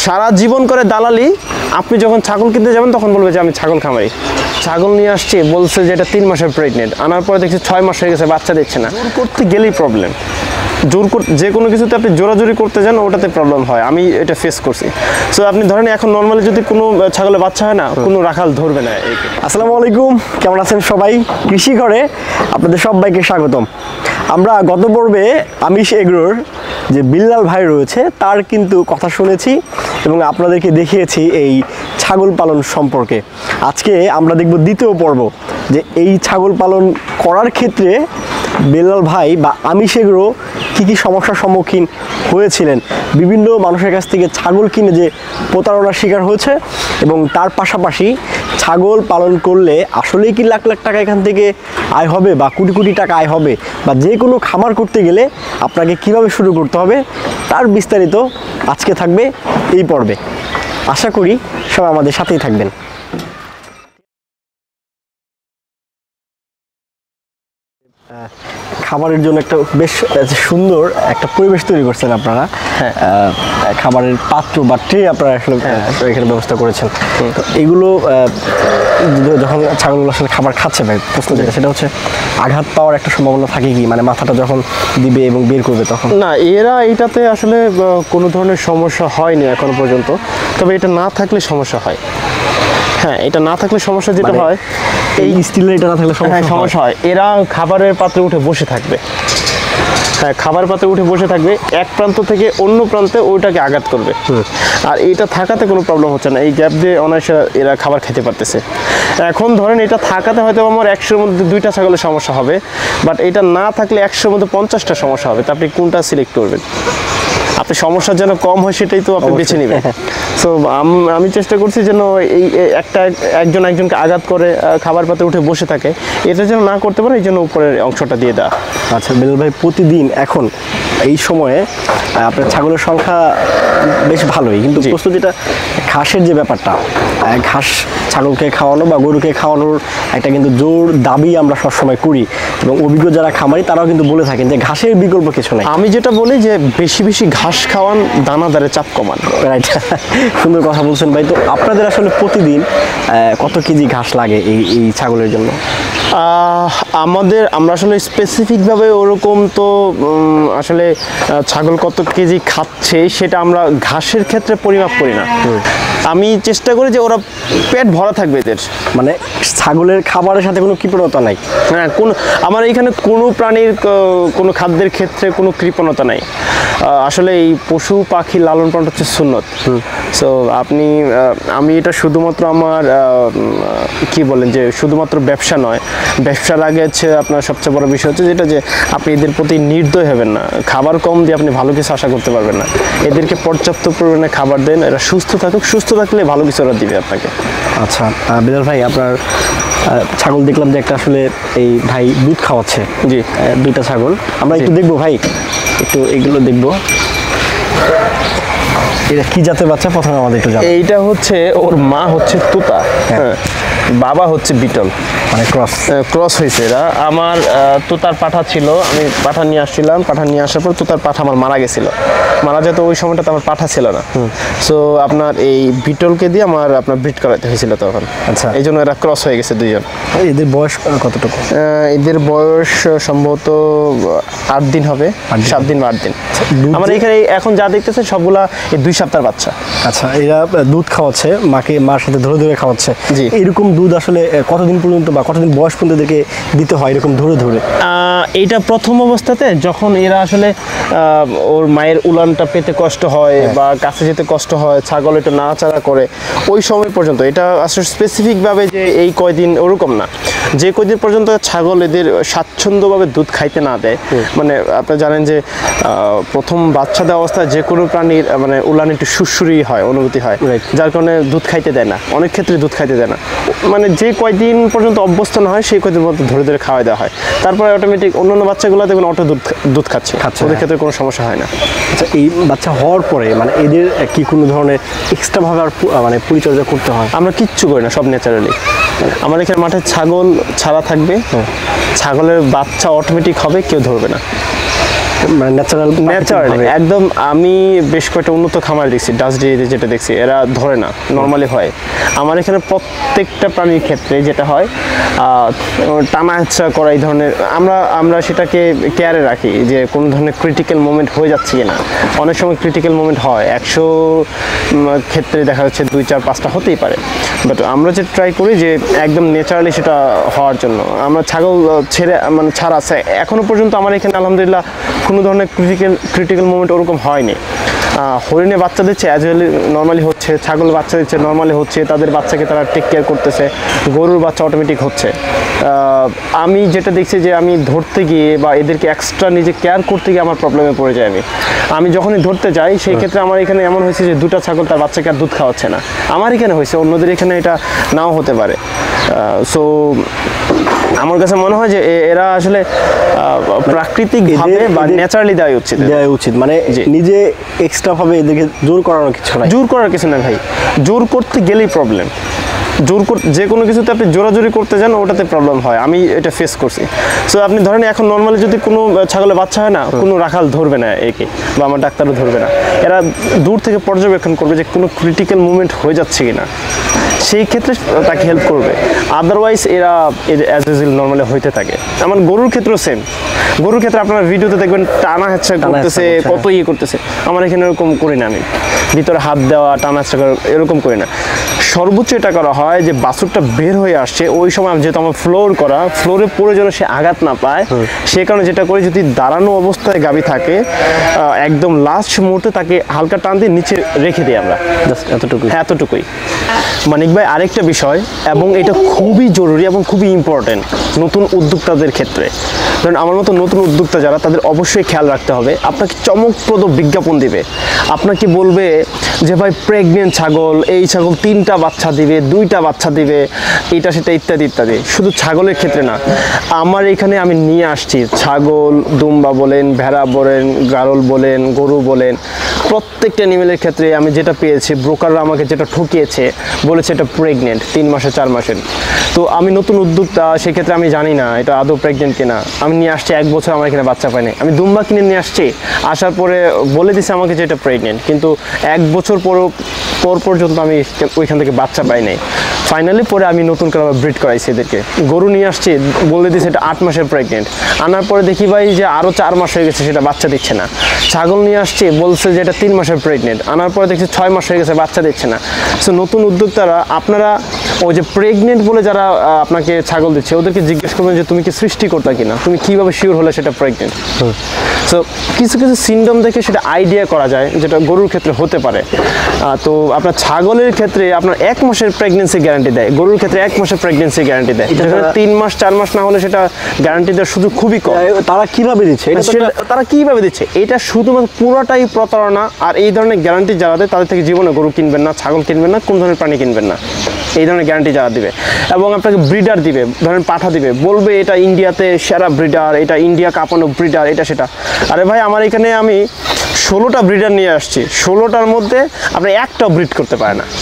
সারা জীবন করে দালালি। আপনি যখন ছাগল কিনতে যাবেন তখন বলবে যে আমি ছাগল খামারি, ছাগল নিয়ে আসছি, বলছে যে এটা 3 মাসের প্রেগনেন্ট, আনার পরে দেখছি 6 মাস হয়ে গেছে, বাচ্চা দিচ্ছে না। জোর করতে গেলেই প্রবলেম, জোর করতে যে কোনো কিছুতে আপনি জোরাজোরি করতে যান ওটাতে প্রবলেম হয়, আমি এটা ফেস করছি। সো আপনি ধরেন এখন নর্মালি যদি কোনো ছাগলের বাচ্চা হয় না, কোনো রাখাল ধরবে না। আসসালামু আলাইকুম, কেমন আছেন সবাই? কৃষি ঘরে আপনাদের সবাইকে স্বাগতম। আমরা গত পর্বে আমিষ এগ্রোর যে বিল্লাল ভাই রয়েছে তার কিন্তু কথা শুনেছি এবং আপনাদেরকে দেখিয়েছি এই ছাগল পালন সম্পর্কে। আজকে আমরা দেখব দ্বিতীয় পর্ব, যে এই ছাগল পালন করার ক্ষেত্রে বিল্লাল ভাই বা আমিষ এগ্রো কী কী সমস্যার সম্মুখীন হয়েছিলেন, বিভিন্ন মানুষের কাছ থেকে ছাগল কিনে যে প্রতারণার শিকার হয়েছে, এবং তার পাশাপাশি ছাগল পালন করলে আসলেই কি লাখ লাখ টাকা এখান থেকে আয় হবে বা কোটি কোটি টাকা আয় হবে, বা যে কোনো খামার করতে গেলে আপনাকে কিভাবে শুরু করতে হবে, তার বিস্তারিত আজকে থাকবে এই পর্বে। আশা করি সবাই আমাদের সাথেই থাকবেন। খাবারের জন্য একটা বেশ সুন্দর একটা পরিবেশ তৈরি করছেন আপনারা। খাবারের পাত্র বা ট্রে আপনারা আসলে এখানে ব্যবস্থা করেছেন। তো এইগুলো যখন ছাগলগুলো আসলে খাবার খাচ্ছে, ভাই প্রশ্ন যেটা সেটা হচ্ছে, আঘাত পাওয়ার একটা সম্ভাবনা থাকে কি, মানে মাথাটা যখন দিবে এবং বের করবে তখন? না, এরা এইটাতে আসলে কোনো ধরনের সমস্যা হয়নি এখনো পর্যন্ত, তবে এটা না থাকলে সমস্যা হয়। হ্যাঁ, এটা না থাকলে সমস্যা যেটা হয়, এই স্টিলের এটা না থাকলে সমস্যা হয়। এরা খাবারের পাত্রে উঠে বসে থাকবে। হ্যাঁ, খাবার পাত্রে উঠে বসে থাকবে, এক প্রান্ত থেকে অন্য প্রান্তে ওইটাকে আঘাত করবে। আর এটা থাকাতে কোনো প্রবলেম হচ্ছে না, এই গ্যাপ দিয়ে অনায়াসে এরা খাবার খেতে পারতেছে। এখন ধরেন এটা থাকাতে হয়তো আমার 100-র মধ্যে 2টা ছাগলের সমস্যা হবে, বাট এটা না থাকলে 100-র মধ্যে 50টা সমস্যা হবে। তা আপনি কোনটা সিলেক্ট করবেন? আপনি সমস্যা যেন কম হয় সেটাই তো আপনি বেছে নেবেন। সো আমি চেষ্টা করছি যেন এই একজনকে আঘাত করে খাবার পাতে উঠে বসে থাকে, এটা যেন না করতে পারে, এই জন্য উপরের অংশটা দিয়ে দেওয়া। আচ্ছা বিল্লাল ভাই, প্রতিদিন এখন এই সময়ে আপনার ছাগলের সংখ্যা বেশ ভালোই, কিন্তু প্রশ্ন যেটা ঘাসের যে ব্যাপারটা, ঘাস ছাগলকে খাওয়ানো বা গরুকে খাওয়ানোর একটা কিন্তু জোর দাবি আমরা সবসময় করি, এবং অভিজ্ঞ যারা খামারি তারাও কিন্তু বলে থাকেন যে ঘাসের বিকল্প কিছু নেই। আমি যেটা বলি যে বেশি বেশি ঘাস খাওয়ান, দানাদারে চাপ কমান। রাইট, সুন্দর কথা বলছেন ভাই। তো আপনাদের আসলে প্রতিদিন কত কেজি ঘাস লাগে এই ছাগলের জন্য? আমরা আসলে স্পেসিফিকভাবে ওরকম তো আসলে ছাগল কত কেজি খাচ্ছে সেটা আমরা ঘাসের ক্ষেত্রে পরিমাপ করি না। আমি চেষ্টা করি যে ওরা পেট ভরা থাকবে এদের, মানে ছাগলের খাবারের সাথে কোনো কৃপণতা নাই। হ্যাঁ, আমার এইখানে কোনো প্রাণীর কোনো খাদ্যের ক্ষেত্রে কোনো কৃপণতা নাই। আসলে এই পশু পাখি লালন পালন হচ্ছে সুন্নত। সো আমি এটা শুধুমাত্র আমার কি বলেন যে শুধুমাত্র ব্যবসা নয়, ব্যবসার আগে হচ্ছে আপনার সবচেয়ে বড় বিষয় হচ্ছে যেটা যে আপনি এদের প্রতি নির্দয় হবেন না। খাবার কম দিয়ে আপনি ভালো কিছু আশা করতে পারবেন না। এদেরকে পর্যাপ্ত পরিমাণে খাবার দেন, এরা সুস্থ থাকুক, সুস্থ থাকলে ভালো কিছু ওরা দিবে আপনাকে। আচ্ছা বিল্লাল ভাই, আপনার ছাগল দেখলাম যে একটা আসলে এই ভাই দুধ খাওয়াচ্ছে। জি, 2টা ছাগল আমরা একটু দেখবো ভাই, একটু এগুলো দেখবো। এটা কি জাতের বাচ্চা প্রথমে আমাদের একটু জানান। এইটা হচ্ছে ওর মা হচ্ছে তুতা, হ্যাঁ, বাবা হচ্ছে বিটল, মানে ক্রস হয়েছে এরা। আমার তুতার পাঠা ছিল, আমি পাঠা নিয়ে আসছিলাম, পাঠা নিয়ে আসার পর তুতার পাঠা আমার মারা গেছিল, মারা যেত ওই সময়টাতে আমার পাঠা ছিল না। সো আপনার এই বিটলকে দিয়ে আপনার ব্রিড করাতে হয়েছিল তখন। আচ্ছা, এই জন্য এরা ক্রস হয়ে গেছে দুইজন। এদের বয়স কতটুকু? এদের বয়স সম্ভবত 8 দিন হবে, 7 দিন বা 8 দিন। আমার এখানে এখন যা দেখতেছেন সবগুলা এই 2 সপ্তাহের বাচ্চা। আচ্ছা, এরা দুধ খাওয়াচ্ছে, মার সাথে ধরে ধরে খাওয়াচ্ছে। জি, এরকম দুধ আসলে কতদিন পর্যন্ত বা কতদিন বয়স পর্যন্ত এদেরকে দিতে হয় এরকম ধরে ধরে? এইটা প্রথম অবস্থাতে যখন এরা আসলে ওর মায়ের উলানটা পেতে কষ্ট হয় বা কাছে যেতে কষ্ট হয়, ছাগল এটা নাড়াচাড়া করে, ওই সময় পর্যন্ত। এটা আসলে স্পেসিফিকভাবে যে এই কয়দিন ওরকম না, যে কয়দিন পর্যন্ত ছাগল এদের স্বাচ্ছন্দ্যভাবে দুধ খাইতে না দেয়। মানে আপনি জানেন যে প্রথম বাচ্চা দেওয়া অবস্থায় যে কোনো প্রাণীর মানে উলান একটু সুরসুরি হয়, অনুভূতি হয়, যার কারণে দুধ খাইতে দেয় না, অনেক ক্ষেত্রে দুধ খাইতে দেয় না। মানে যে কয়দিন পর্যন্ত অভ্যস্ত না হয় সেই কয়দিন পর্যন্ত ধরে ধরে খাওয়া দেওয়া হয়, তারপরে অটোমেটিক অন্যান্য বাচ্চাগুলো দেখবেন অটো দুধ খাচ্ছে, ওদের ক্ষেত্রে কোনো সমস্যা হয় না। আচ্ছা, এই বাচ্চা হওয়ার পরে মানে এদের কি কোনো ধরনের এক্সট্রাভাবে আর মানে পরিচর্যা করতে হয়? আমরা কিচ্ছু করি না, সব ন্যাচারালি। আমার এখানে মাঠে ছাগল ছাড়া থাকবে, ছাগলের বাচ্চা অটোমেটিক হবে, কেউ ধরবে না। মানে ন্যাচারাল একদম। আমি বেশ কয়েকটা উন্নত খামার দেখছি, ডাচ ডেইরিতে যেটা দেখছি এরা ধরে না, নর্মালি হয়। আমার এখানে প্রত্যেকটা প্রাণীর ক্ষেত্রে যেটা হয় টানা হেঁচড়া করা এই ধরনের, আমরা সেটাকে কেয়ারে রাখি যে কোনো ধরনের ক্রিটিক্যাল মোমেন্ট হয়ে যাচ্ছে কিনা। অনেক সময় ক্রিটিক্যাল মোমেন্ট হয়, 100 ক্ষেত্রে দেখা যাচ্ছে 2, 4, 5টা হতেই পারে। বাট আমরা যে ট্রাই করি যে একদম ন্যাচারালি সেটা হওয়ার জন্য। আমরা ছাগল ছাড়া আছে এখনো পর্যন্ত আমার এখানে আলহামদুলিল্লাহ কোনো ধরনের ক্রিটিক্যাল মোমেন্ট ওরকম হয়নি। হরিণে বাচ্চা দিচ্ছে অ্যাজ ওয়েল নর্মালি হচ্ছে, ছাগল বাচ্চা দিচ্ছে নর্মালি হচ্ছে, তাদের বাচ্চাকে তারা টেক কেয়ার করতেছে, গরুর বাচ্চা অটোমেটিক হচ্ছে। আমি যেটা দেখছি যে আমি ধরতে গিয়ে বা এদেরকে এক্সট্রা নিজে কেয়ার করতে গিয়ে আমার প্রবলেমে পড়ে যায়। আমি যখনই ধরতে যাই সেই ক্ষেত্রে আমার এখানে এমন হয়েছে যে 2টা ছাগল তার বাচ্চাকে আর দুধ খাওয়াচ্ছে না। আমার এখানে হয়েছে, অন্যদের এখানে এটা নাও হতে পারে। সো আমার কাছে মনে হয় যে এরা আসলে প্রাকৃতিকভাবে বা ন্যাচারালি দেওয়া উচিত। মানে নিজে এক্সট্রা ভাবে এদেরকে জোর করানোর কিছু নাই। জোর করার কিছু না ভাই, জোর করতে গেলেই প্রবলেম। যে কোনো কিছুতে আপনি জোরাজোরি করতে যান ওটাতে প্রবলেম হয়, আমি এটা ফেস করছি। সো আপনি ধরেন এখন নর্মালি যদি কোনো ছাগলের বাচ্চা হয় না, কোনো রাখাল ধরবে না একে, বা আমার ডাক্তারও ধরবে না। এরা দূর থেকে পর্যবেক্ষণ করবে যে কোনো ক্রিটিক্যাল মুভমেন্ট হয়ে যাচ্ছে কিনা, সেই ক্ষেত্রে তাকে হেল্প করবে। আদারওয়াইজ এরা অ্যাজ ইউজুয়াল নর্মালি হইতে থাকে। আমার গরুর ক্ষেত্রেও সেম। গরুর ক্ষেত্রে আপনারা ভিডিওতে দেখবেন টানা হেঁচড়া করতেছে, কত ইয়ে করতেছে। আমার এখানে এরকম করি না, আমি ভিতরে হাত দেওয়া, টানা হেঁচড়া করা এরকম করি না। সর্বোচ্চ এটা করা হয় যে বাছুরটা বের হয়ে আসছে ওই সময়, যেহেতু আমার ফ্লোরে পড়ে যেন সে আঘাত না পায়, সে কারণে যেটা করি, যদি দাঁড়ানো অবস্থায় গাভী থাকে একদম লাস্ট মুহূর্তে তাকে হালকা টান দিয়ে নিচে রেখে দিই আমরা, জাস্ট এতটুকুই। মানিক ভাই, আরেকটা বিষয়, এবং এটা খুবই জরুরি এবং খুবই ইম্পর্টেন্ট নতুন উদ্যোক্তাদের ক্ষেত্রে। ধরুন আমার মতো নতুন উদ্যোক্তা যারা, তাদের অবশ্যই খেয়াল রাখতে হবে। আপনাকে চমকপ্রদ বিজ্ঞাপন দিবে, আপনাকে বলবে যে ভাই প্রেগনেন্ট ছাগল, এই ছাগল 3টা বাচ্চা দিবে, 2টা বাচ্চা দিবে, এটা সেটা ইত্যাদি ইত্যাদি। শুধু ছাগলের ক্ষেত্রে না, আমার এখানে আমি নিয়ে আসছি ছাগল, দুম্বা বলেন, ভেড়া বলেন, গারল বলেন, গরু বলেন, প্রত্যেকটা অ্যানিমেলের ক্ষেত্রে আমি যেটা পেয়েছি, ব্রোকাররা আমাকে যেটা ঠকিয়েছে, বলেছে এটা প্রেগনেন্ট 3 মাসে 4 মাসের। তো আমি নতুন উদ্যোক্তা, সেক্ষেত্রে আমি জানি না এটা আদৌ প্রেগনেন্ট কিনা। আমি নিয়ে আসছি 1 বছর আমার এখানে বাচ্চা পাইনি। আমি দুম্বা কিনে নিয়ে আসছি, আসার পরে বলে দিছে আমাকে যে এটা প্রেগনেন্ট, কিন্তু 1 বছর পর পর্যন্ত আমি ওইখান থেকে বাচ্চা পাই নাই। ফাইনালি পরে আমি নতুন করে ব্রিড করাইছি এদেরকে। গরু নিয়ে আসছি, বলে দিয়েছে এটা 8 মাসের প্রেগনেন্ট। আনার পরে দেখি ভাই যে আরও 4 মাস হয়ে গেছে, সেটা বাচ্চা দিচ্ছে না। ছাগল নিয়ে আসছি, বলছে যে এটা 3 মাসের প্রেগনেন্ট। আনার পরে দেখছি 6 মাস হয়ে গেছে, বাচ্চা দিচ্ছে না। সো নতুন উদ্যোক্তারা, আপনারা ওই যে প্রেগনেন্ট বলে যারা আপনাকে ছাগল দিচ্ছে, ওদেরকে জিজ্ঞেস করবেন যে তুমি কি সৃষ্টিকর্তা কিনা, তুমি কিভাবে শিওর হলে সেটা প্রেগনেন্ট। সো কিছু কিছু সিমটম দেখে সেটা আইডিয়া করা যায়, যেটা গরুর ক্ষেত্রে হতে পারে। তো আপনার ছাগলের ক্ষেত্রে আপনার 1 মাসের প্রেগনেন্সি গ্যারান্টি দেয়, গরুর ক্ষেত্রে 1 মাসের প্রেগনেন্সি গ্যারান্টি দেয়। 3 মাস 4 মাস না হলে সেটা গ্যারান্টি দেওয়ার সুযোগ খুবই কম। তারা কিভাবে দিচ্ছে এটা শুধুমাত্র পুরোটাই প্রতারণা। আর এই ধরনের গ্যারান্টি যারা দেয়, তাদের থেকে জীবনে গরু কিনবেন না, ছাগল কিনবেন না, কোন ধরনের প্রাণী কিনবেন না, এই ধরনের গ্যারান্টি যারা দিবে। এবং আপনাকে ব্রিডার দিবে, ধরেন পাঠা দিবে, বলবে এটা ইন্ডিয়াতে সেরা ব্রিডার, এটা ইন্ডিয়া কাঁপানো ব্রিডার, এটা সেটা। আরে ভাই, আমার এখানে আমি 16টা ব্রিডার নিয়ে আসছি, 16টার মধ্যে আপনি একটা ব্রিড করতে পারে না।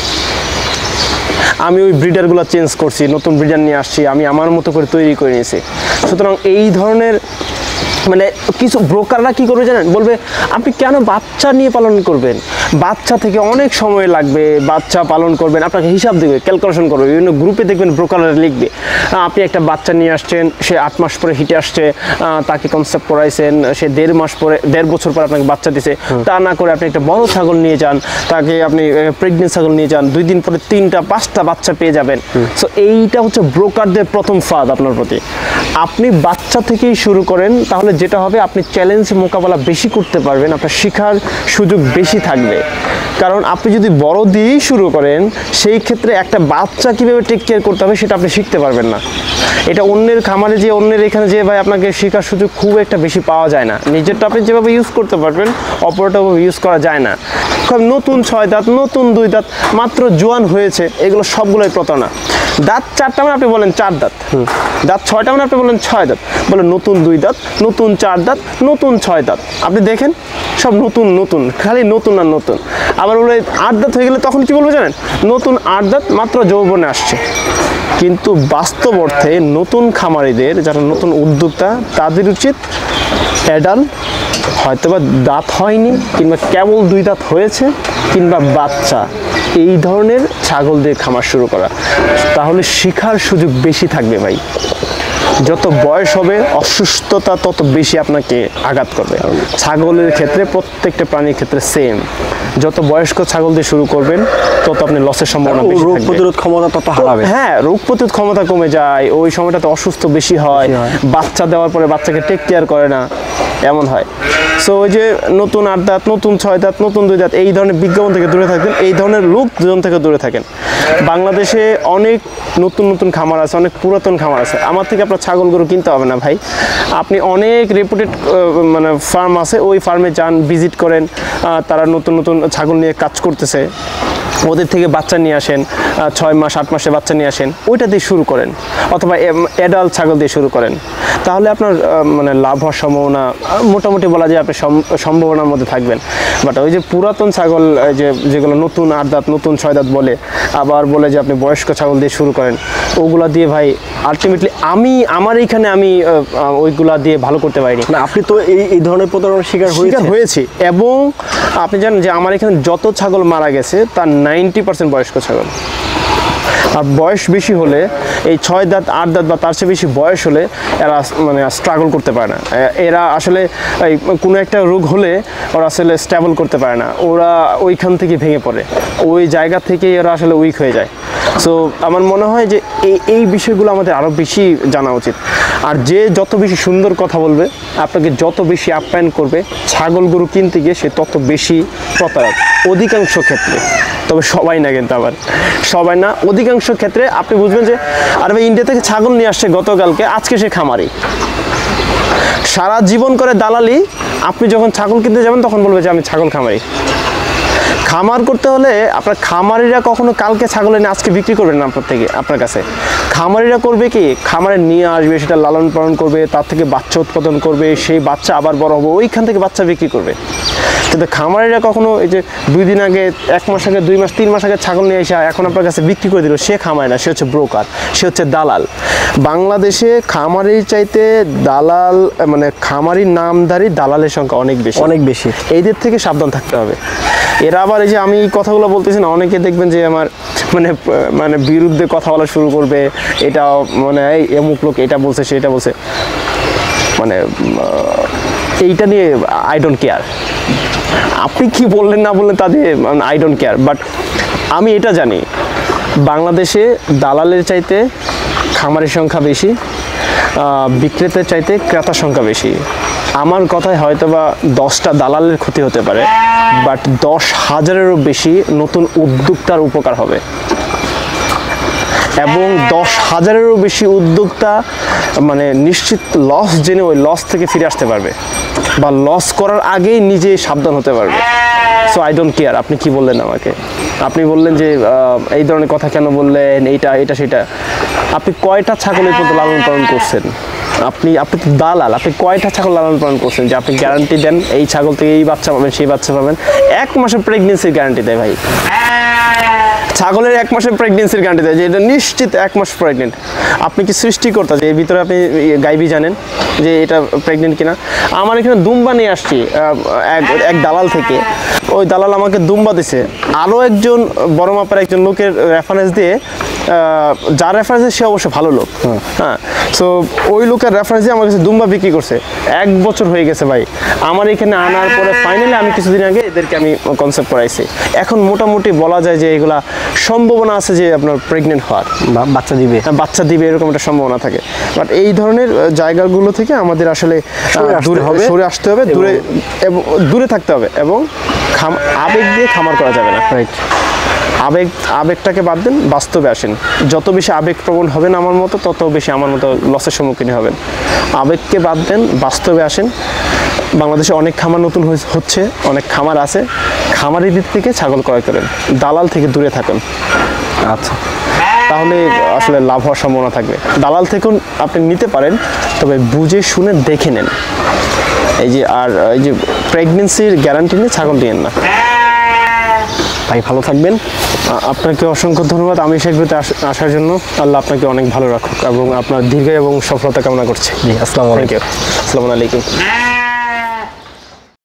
আমি ওই ব্রিডারগুলো চেঞ্জ করছি, নতুন ব্রিডার নিয়ে আসছি, আমি আমার মতো করে তৈরি করে নিয়েছি। সুতরাং এই ধরনের মানে কিছু ব্রোকাররা কি করবে জানেন, বলবে আপনি কেন বাচ্চা নিয়ে পালন করবেন, বাচ্চা থেকে অনেক সময় লাগবে, বাচ্চা পালন করবেন, আপনাকে হিসাব দেবে, ক্যালকুলেশন করবে। বিভিন্ন গ্রুপে দেখবেন ব্রোকাররা লিখবে, আপনি একটা বাচ্চা নিয়ে আসছেন, সে 8 মাস পরে হিটে আসছে, তাকে কনসেপ্ট করাইছেন, সে 1.5 বছর পরে আপনাকে বাচ্চা দিছে। তা না করে আপনি একটা বড় ছাগল নিয়ে যান, তাকে আপনি প্রেগনেন্ট ছাগল নিয়ে যান, 2 দিন পরে 3টা 5টা বাচ্চা পেয়ে যাবেন। সো এইটা হচ্ছে ব্রোকারদের প্রথম ফাঁদ আপনার প্রতি। আপনি বাচ্চা থেকেই শুরু করেন, তাহলে যেটা হবে আপনি চ্যালেঞ্জ মোকাবেলা বেশি করতে পারবেন, আপনার শেখার সুযোগ বেশি থাকবে। কারণ আপনি যদি বড় দিয়েই শুরু করেন, সেই ক্ষেত্রে একটা বাচ্চা কীভাবে টেক কেয়ার করতে হবে সেটা আপনি শিখতে পারবেন না। এটা অন্যের খামারে যে, অন্যের এখানে যে ভাই আপনাকে শেখার সুযোগ খুব একটা বেশি পাওয়া যায় না। নিজেরটা আপনি যেভাবে ইউজ করতে পারবেন, অপরটা ইউজ করা যায় না। নতুন 6 দাঁত, নতুন 2 দাঁত, মাত্র জোয়ান হয়েছে, এগুলো সবগুলোই প্রতারণা। দাঁত 4টা মানে আপনি বলেন 4 দাঁত, দাঁত 6টা মানে আপনি বলেন 6 দাঁত, বলে নতুন 2 দাঁত, নতুন 4 দাঁত, নতুন 6 দাঁত। আপনি দেখেন সব নতুন নতুন, খালি নতুন আর নতুন। আবার বলে 8 দাঁত হয়ে গেলে তখন কি বলবো জানেন, নতুন 8 দাঁত, মাত্র যৌবনে আসছে। কিন্তু বাস্তব অর্থে নতুন খামারিদের, যারা নতুন উদ্যোক্তা, তাদের উচিত অ্যাডাল্ট হয়তোবা দাঁত হয়নি, কিংবা কেবল 2 দাঁত হয়েছে, কিংবা বাচ্চা, এই ধরনের ছাগল দিয়ে খামার শুরু করা, তাহলে শেখার সুযোগ বেশি থাকবে ভাই। যত বয়স হবে অসুস্থতা তত বেশি আপনাকে আঘাত করবে। ছাগলের ক্ষেত্রে, প্রত্যেকটা প্রাণীর ক্ষেত্রে সেম, যত বয়স্ক ছাগল দিয়ে শুরু করবেন তত আপনি লসের সম্ভাবনা বেশি থাকবে। রোগ প্রতিরোধ ক্ষমতা তত হারাবে। হ্যাঁ, রোগ প্রতিরোধ ক্ষমতা কমে যায়, ওই সময়টাতে অসুস্থ বেশি হয়, বাচ্চা দেওয়ার পরে বাচ্চাকে টেক কেয়ার করে না, এমন হয়। সো ওই যে নতুন 8 দাঁত, নতুন 6 দাঁত, নতুন 2 দাঁত, এই ধরনের বিজ্ঞাপন থেকে দূরে থাকবেন, এই ধরনের লোকজন থেকে দূরে থাকেন। বাংলাদেশে অনেক নতুন নতুন খামার আছে, অনেক পুরাতন খামার আছে। আমার থেকে আপনার ছাগল গরু কিনতে হবে না ভাই, আপনি অনেক রেপুটেড মানে ফার্ম আছে, ওই ফার্মে যান, ভিজিট করেন, তারা নতুন নতুন ছাগল নিয়ে কাজ করতেছে, ওদের থেকে বাচ্চা নিয়ে আসেন, 6 মাস 8 মাসে বাচ্চা নিয়ে আসেন, ওইটা দিয়ে শুরু করেন, অথবা অ্যাডাল্ট ছাগল দিয়ে শুরু করেন। তাহলে আপনার মানে লাভ হওয়ার সম্ভাবনা মোটামুটি বলা যায় আপনি সম্ভাবনার মধ্যে থাকবেন। বাট ওই যে পুরাতন ছাগল, যেগুলো নতুন 8 দাঁত, নতুন 6 দাঁত বলে, আবার বলে যে আপনি বয়স্ক ছাগল দিয়ে শুরু করেন, ওগুলা দিয়ে ভাই আলটিমেটলি আমার এইখানে আমি ওইগুলা দিয়ে ভালো করতে পারিনি। না, আপনি তো এই ধরনের প্রতারণার শিকার হয়েছি, এবং আপনি জানেন যে আমার এখানে যত ছাগল মারা গেছে তার 90% বয়স্ক ছাগল। আর বয়স বেশি হলে, এই 6 দাঁত 8 দাঁত বা তার চেয়ে বেশি বয়স হলে এরা মানে স্ট্রাগল করতে পারে না। এরা আসলে কোনো একটা রোগ হলে ওরা আসলে স্টেবল করতে পারে না, ওরা ওইখান থেকে ভেঙে পড়ে, ওই জায়গা থেকে এরা আসলে উইক হয়ে যায়। সো আমার মনে হয় যে এই বিষয়গুলো আমাদের আরও বেশি জানা উচিত। আর যে যত বেশি সুন্দর কথা বলবে, আপনাকে যত বেশি আপ্যায়ন করবে, ছাগল গরু কিনতে গিয়ে সে তত বেশি প্রতারক অধিকাংশ ক্ষেত্রে। তবে সবাই না, কিন্তু আবার সবাই না, অধিকাংশ ক্ষেত্রে আপনি বুঝবেন যে আরে ভাই ইন্ডিয়া থেকে ছাগল নিয়ে আসছে গতকালকে, আজকে সে খামারি, সারা জীবন করে দালালি। আপনি যখন ছাগল কিনতে যাবেন তখন বলবে যে আমি ছাগল খামারি। খামার করতে হলে আপনার খামারিরা কখনো কালকে ছাগল এনে আজকে বিক্রি করবেন না আপনার কাছে। খামারিরা করবে কি, খামারে নিয়ে আসবে, সেটা লালন পালন করবে, তার থেকে বাচ্চা উৎপাদন করবে, সেই বাচ্চা আবার বড় হবে, ওইখান থেকে বাচ্চা বিক্রি করবে। কিন্তু খামারিরা কখনো এই যে 2 দিন আগে, 1 মাস আগে, 2 মাস 3 মাস আগে ছাগল নিয়ে এসে এখন আপনার কাছে বিক্রি করে দিল, সে খামারি না, সে হচ্ছে ব্রোকার, সে হচ্ছে দালাল। বাংলাদেশে খামারির চাইতে দালাল, মানে খামারির নামধারী দালালের সংখ্যা অনেক বেশি। এইদের থেকে সাবধান থাকতে হবে। এরা আবার এই যে আমি কথাগুলো বলতেছি না, অনেকে দেখবেন যে আমার মানে বিরুদ্ধে কথা বলা শুরু করবে, এটা মানে এই অমুক লোক এটা বলছে, সেটা বলছে, মানে এইটা নিয়ে আই ডোন্ট কেয়ার। আপনি কি বললেন না বললেন তাদের আই ডোন্ট কেয়ার। বাট আমি এটা জানি, বাংলাদেশে দালালের চাইতে খামারের সংখ্যা বেশি, বিক্রেতার চাইতে ক্রেতার সংখ্যা বেশি। আমার কথায় হয়তো বা 10টা দালালের ক্ষতি হতে পারে, বাট 10,000-এরও বেশি নতুন উদ্যোক্তার উপকার হবে, এবং 10,000-এরও বেশি উদ্যোক্তা মানে নিশ্চিত লস জেনে ওই লস থেকে ফিরে আসতে পারবে, বা লস করার আগেই নিজে সাবধান হতে পারবে। সো আই ডোন্ট কেয়ার আপনি কি বললেন আমাকে। আপনি বললেন যে এই ধরনের কথা কেন বললেন, এটা সেটা। আপনি কয়টা ছাগলের মতো লালন পালন করছেন? আপনি তো দালাল, আপনি কয়টা ছাগল লালন পালন করছেন যে আপনি গ্যারান্টি দেন এই ছাগল থেকে এই বাচ্চা পাবেন, সেই বাচ্চা পাবেন? 1 মাসের প্রেগনেন্সির গ্যারান্টি দেয় ভাই, ছাগলের 1 মাসের প্রেগনেন্সির গ্যারান্টি দেয় যে এটা নিশ্চিত 1 মাস প্রেগনেন্ট। আপনি কি সৃষ্টিকর্তা যে এর ভিতরে আপনি গাইবি জানেন যে এটা প্রেগনেন্ট কিনা? আমার এখানে দুম্বা নিয়ে আসছি এক দালাল থেকে, ওই দালাল আমাকে দুম্বা দিছে, আরও একজন বড় মাপের একজন লোকের রেফারেন্স দিয়ে, যার রেফারেন্সে সে অবশ্য ভালো লোক, হ্যাঁ। সো ওই লোকের রেফারেন্স দিয়ে আমার কাছে দুম্বা বিক্রি করছে, 1 বছর হয়ে গেছে ভাই। আমার এখানে আনার পরে ফাইনালি আমি কিছুদিন আগে এদেরকে আমি কনসেপ্ট করাইছি। এখন মোটামুটি বলা যায় যে এগুলা সম্ভাবনা আছে যে আপনার প্রেগনেন্ট হওয়ার, বাচ্চা দিবে এরকম একটা সম্ভাবনা থাকে। বাট এই ধরনের জায়গাগুলো থেকে আমাদের আসলে সরে আসতে হবে, দূরে থাকতে হবে, এবং আবেগ দিয়ে খামার করা যাবে না। রাইট, আবেগটাকে বাদ দেন, বাস্তবে আসেন। যত বেশি আবেগপ্রবণ হবেন আমার মতো, তত বেশি আমার মতো লসের সম্মুখীন হবেন। আবেগকে বাদ দেন, বাস্তবে আসেন। বাংলাদেশে অনেক খামার নতুন হচ্ছে, অনেক খামার আছে, খামারিদের থেকে ছাগল ক্রয় করেন, দালাল থেকে দূরে থাকুন। আচ্ছা, তাহলে আসলে লাভ হওয়ার সম্ভাবনা থাকবে। দালাল থেকেও আপনি নিতে পারেন, তবে বুঝে শুনে দেখে নেন। এই যে প্রেগনেন্সির গ্যারান্টি নিয়ে ছাগল নিয়েন না ভাই। ভালো থাকবেন, আপনাকে অসংখ্য ধন্যবাদ আমি সেগুলোতে আসার জন্য। আল্লাহ আপনাকে অনেক ভালো রাখুক এবং আপনার দীর্ঘ এবং সফলতা কামনা করছি। জি, আসসালামু আলাইকুম।